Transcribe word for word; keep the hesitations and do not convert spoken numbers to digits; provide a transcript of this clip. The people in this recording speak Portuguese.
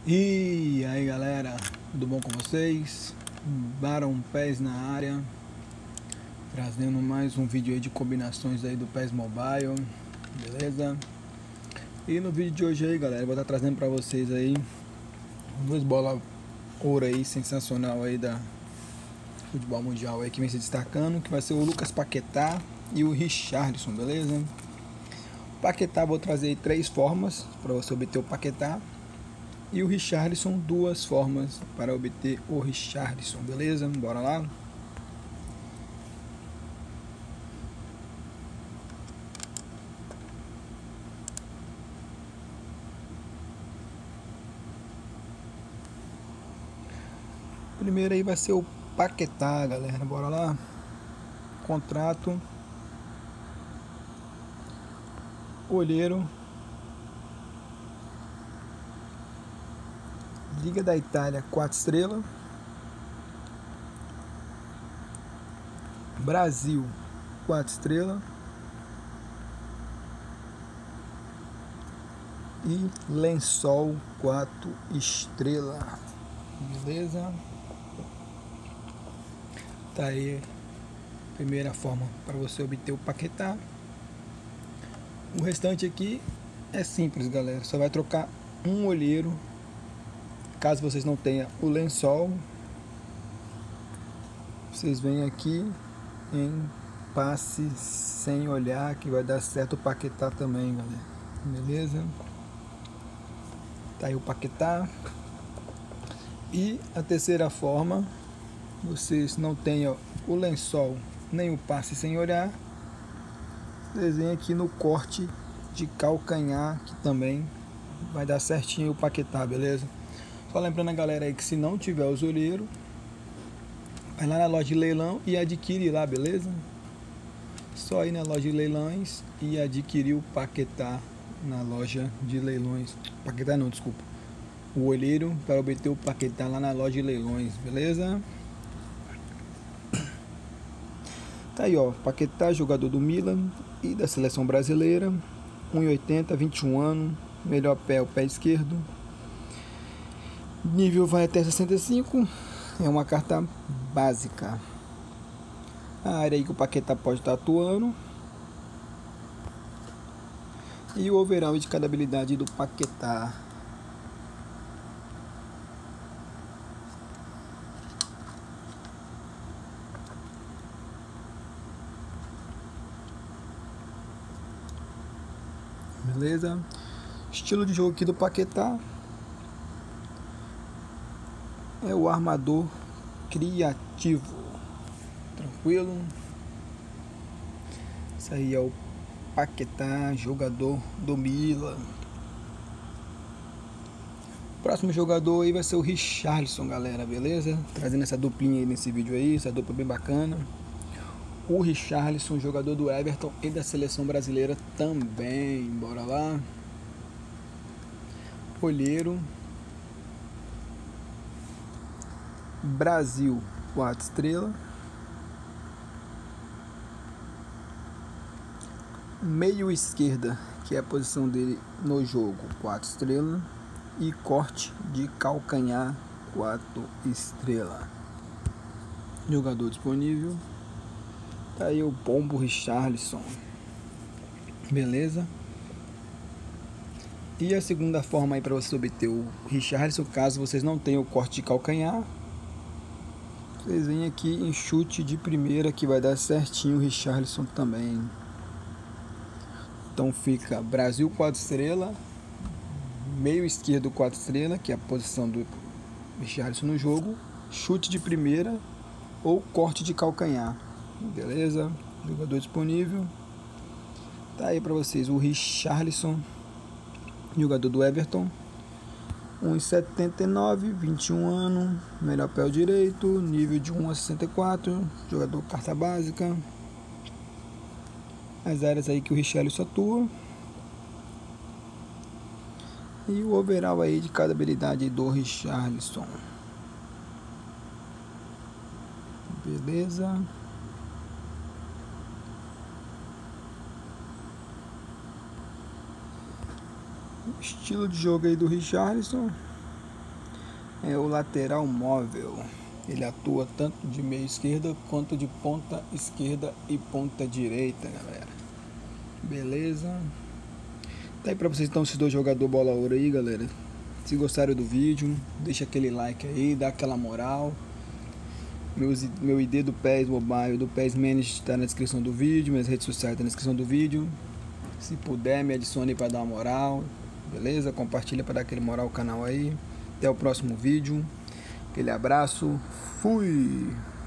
E aí galera, tudo bom com vocês? Baron Pes na área, trazendo mais um vídeo aí de combinações aí do Pes Mobile, beleza? E no vídeo de hoje aí galera, eu vou estar trazendo para vocês aí duas bolas ouro aí, sensacional aí da futebol mundial aí que vem se destacando, que vai ser o Lucas Paquetá e o Richarlison, beleza? O Paquetá vou trazer aí três formas para você obter o Paquetá. E o Richarlison, duas formas para obter o Richarlison, beleza? Bora lá? Primeiro aí vai ser o Paquetá, galera. Bora lá? Contrato. Olheiro. Liga da Itália, quatro estrelas. Brasil, quatro estrelas. E Lençol, quatro estrelas. Beleza? Tá aí a primeira forma para você obter o Paquetá. O restante aqui é simples, galera. Só vai trocar um olheiro. Caso vocês não tenham o Lençol, vocês vêm aqui em passe sem olhar, que vai dar certo o Paquetá também, galera. Beleza? Tá aí o Paquetá. E a terceira forma, vocês não tenham o Lençol nem o passe sem olhar, vocês vêm aqui no corte de calcanhar, que também vai dar certinho o Paquetá, beleza? Só lembrando a galera aí que se não tiver os olheiros, vai lá na loja de leilão e adquire lá, beleza? Só ir na loja de leilões e adquirir o Paquetá na loja de leilões. Paquetá não, desculpa. O olheiro para obter o Paquetá lá na loja de leilões, beleza? Tá aí, ó, Paquetá, jogador do Milan e da seleção brasileira, um e oitenta, vinte e um anos, melhor pé é o pé esquerdo. Nível vai até sessenta e cinco, é uma carta básica. A área aí que o Paquetá pode estar atuando. E o overall de cada habilidade do Paquetá. Beleza? Estilo de jogo aqui do Paquetá é o armador criativo. Tranquilo? Isso aí é o Paquetá, jogador do Milan. Próximo jogador aí vai ser o Richarlison, galera, beleza? Trazendo essa duplinha aí nesse vídeo aí, essa dupla bem bacana. O Richarlison, jogador do Everton e da seleção brasileira também. Bora lá. Olheiro. Brasil, quatro estrelas. Meio esquerda, que é a posição dele no jogo, quatro estrelas. E corte de calcanhar, quatro estrelas. Jogador disponível. Tá aí o Pombo Richarlison. Beleza? E a segunda forma aí para você obter o Richarlison, caso vocês não tenham o corte de calcanhar, vocês vêm aqui em chute de primeira, que vai dar certinho o Richarlison também. Então fica Brasil quatro estrelas, meio esquerdo quatro estrelas, que é a posição do Richarlison no jogo, chute de primeira ou corte de calcanhar. Beleza? Jogador disponível. Tá aí para vocês o Richarlison, jogador do Everton. um e setenta e nove, vinte e um anos, melhor pé direito, nível de um a sessenta e quatro, jogador carta básica. As áreas aí que o Richarlison atua. E o overall aí de cada habilidade do Richarlison. Beleza? O estilo de jogo aí do Richarlison é o lateral móvel. Ele atua tanto de meia esquerda quanto de ponta esquerda e ponta direita, galera. Beleza? Tá aí pra vocês então esses dois jogadores bola ouro aí, galera. Se gostaram do vídeo, deixa aquele like aí, dá aquela moral. Meus, meu I D do P E S Mobile, do P E S Manage está na descrição do vídeo, minhas redes sociais estão na descrição do vídeo. Se puder, me adicione para dar uma moral, beleza? Compartilha para dar aquele moral ao canal aí. Até o próximo vídeo. Aquele abraço. Fui!